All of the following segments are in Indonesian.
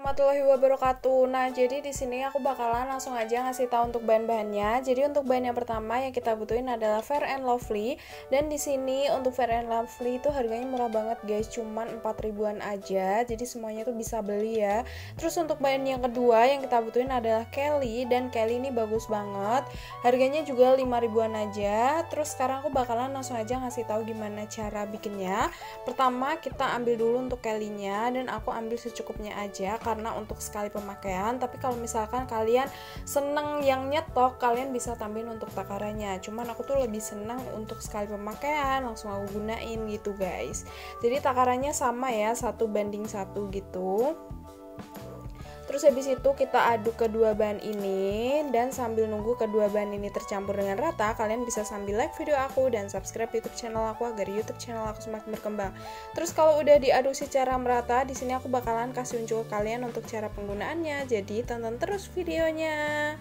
warahmatullahi wabarakatuh. Nah, jadi di sini aku bakalan langsung aja ngasih tahu untuk bahan-bahannya. Jadi untuk bahan yang pertama yang kita butuhin adalah Fair and Lovely. Dan di sini untuk Fair and Lovely itu harganya murah banget, guys, cuman 4 ribuan aja. Jadi semuanya tuh bisa beli ya. Terus untuk bahan yang kedua yang kita butuhin adalah Kelly, dan Kelly ini bagus banget. Harganya juga 5 ribuan aja. Terus sekarang aku bakalan langsung aja ngasih tahu gimana cara bikinnya. Pertama, kita ambil dulu untuk Kelly-nya, dan aku ambil secukupnya aja karena untuk sekali pemakaian. Tapi kalau misalkan kalian seneng yang nyetok, kalian bisa tambahin untuk takarannya. Cuman aku tuh lebih senang untuk sekali pemakaian langsung aku gunain gitu, guys. Jadi takarannya sama ya, 1:1 gitu. Terus habis itu kita aduk kedua bahan ini, dan sambil nunggu kedua bahan ini tercampur dengan rata, kalian bisa sambil like video aku dan subscribe YouTube channel aku agar YouTube channel aku semakin berkembang. Terus kalau udah diaduk secara merata, di sini aku bakalan kasih unjuk ke kalian untuk cara penggunaannya. Jadi tonton terus videonya.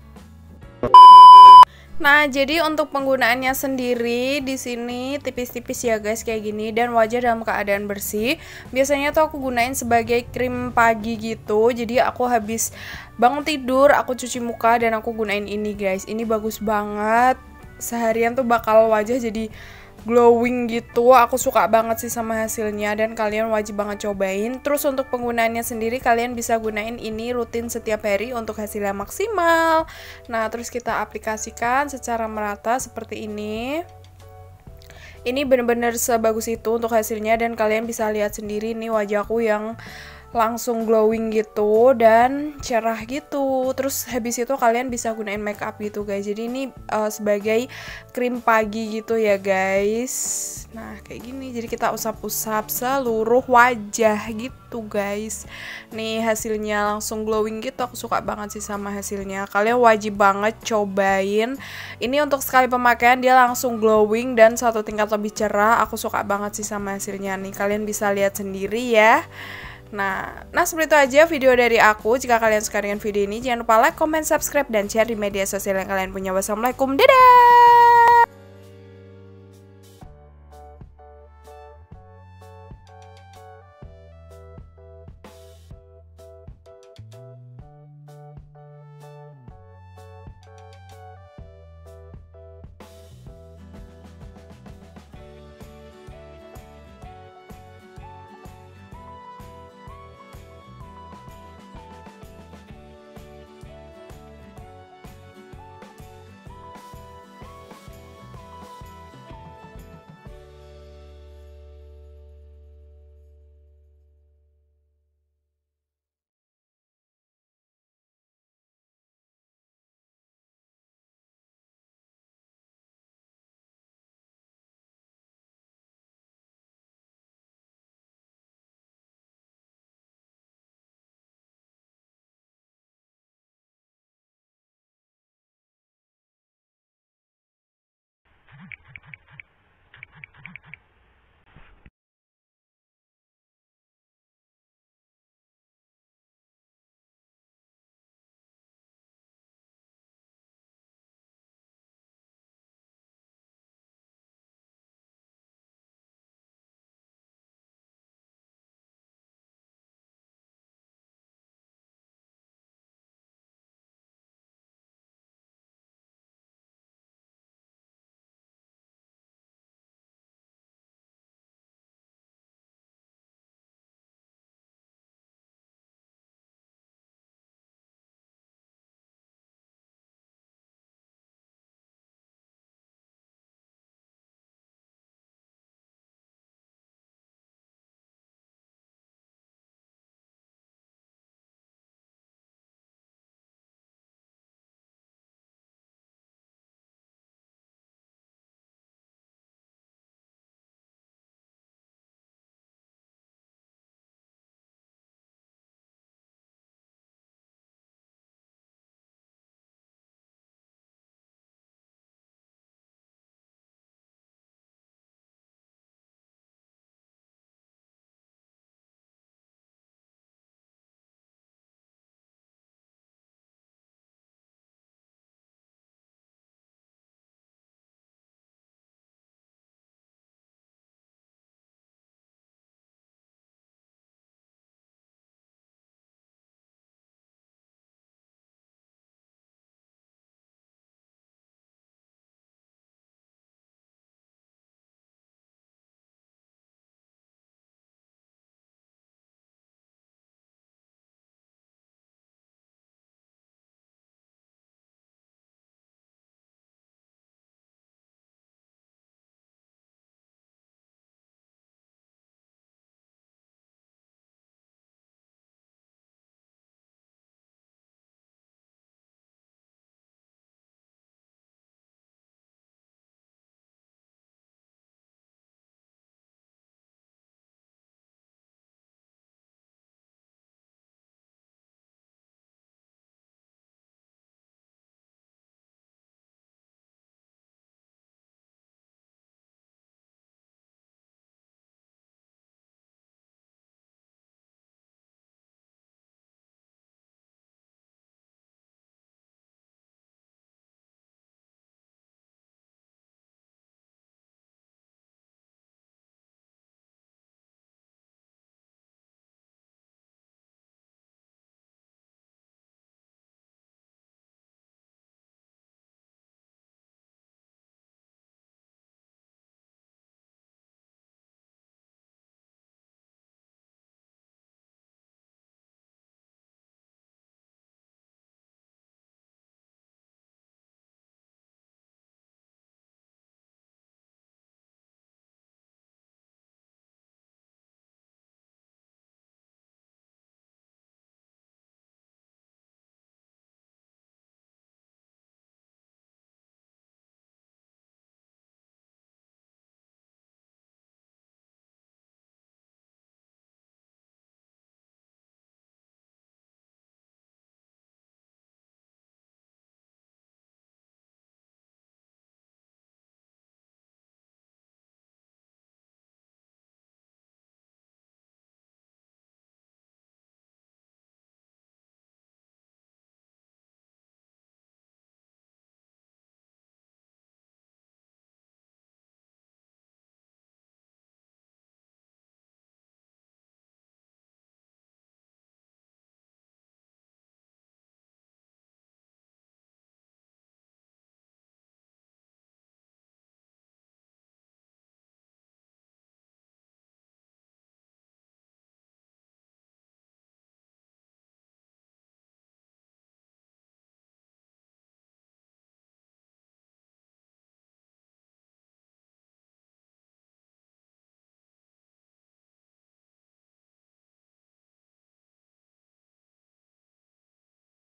Nah, jadi untuk penggunaannya sendiri di sini tipis-tipis ya, guys, kayak gini, dan wajah dalam keadaan bersih. Biasanya tuh aku gunain sebagai krim pagi gitu. Jadi aku habis bangun tidur, aku cuci muka dan aku gunain ini, guys. Ini bagus banget. Seharian tuh bakal wajah jadi glowing gitu. Aku suka banget sih sama hasilnya dan kalian wajib banget cobain. Terus untuk penggunaannya sendiri kalian bisa gunain ini rutin setiap hari untuk hasilnya maksimal. Nah, terus kita aplikasikan secara merata seperti ini. Ini bener-bener sebagus itu untuk hasilnya, dan kalian bisa lihat sendiri nih wajahku yang langsung glowing gitu dan cerah gitu. Terus habis itu kalian bisa gunain make up gitu, guys. Jadi ini sebagai krim pagi gitu ya, guys. Nah, kayak gini. Jadi kita usap-usap seluruh wajah gitu, guys. Nih hasilnya langsung glowing gitu. Aku suka banget sih sama hasilnya. Kalian wajib banget cobain. Ini untuk sekali pemakaian dia langsung glowing dan satu tingkat lebih cerah. Aku suka banget sih sama hasilnya nih. Kalian bisa lihat sendiri ya. Nah, seperti itu aja video dari aku. Jika kalian suka dengan video ini, jangan lupa like, comment, subscribe, dan share di media sosial yang kalian punya. Wassalamualaikum, dadah!